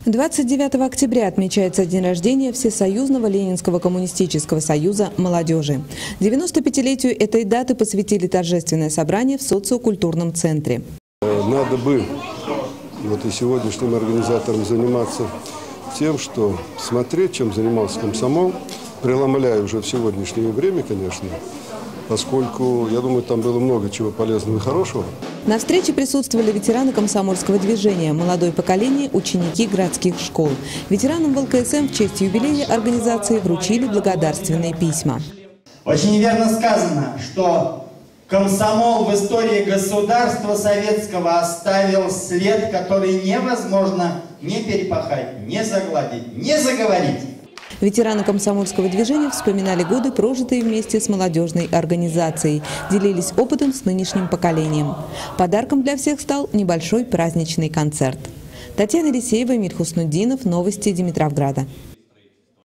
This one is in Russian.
29 октября отмечается день рождения Всесоюзного Ленинского коммунистического союза молодежи. 95-летию этой даты посвятили торжественное собрание в социокультурном центре. Надо бы и сегодняшним организаторам заниматься тем, что смотреть, чем занимался комсомол, преломляя уже в сегодняшнее время, конечно, поскольку, я думаю, там было много чего полезного и хорошего. На встрече присутствовали ветераны комсомольского движения, молодое поколение, ученики городских школ. Ветеранам ВЛКСМ в честь юбилея организации вручили благодарственные письма. Очень верно сказано, что комсомол в истории государства советского оставил след, который невозможно не перепахать, не загладить, не заговорить. Ветераны комсомольского движения вспоминали годы, прожитые вместе с молодежной организацией, делились опытом с нынешним поколением. Подарком для всех стал небольшой праздничный концерт. Татьяна Лисеева, Эмиль Хуснутдинов, новости Димитровграда.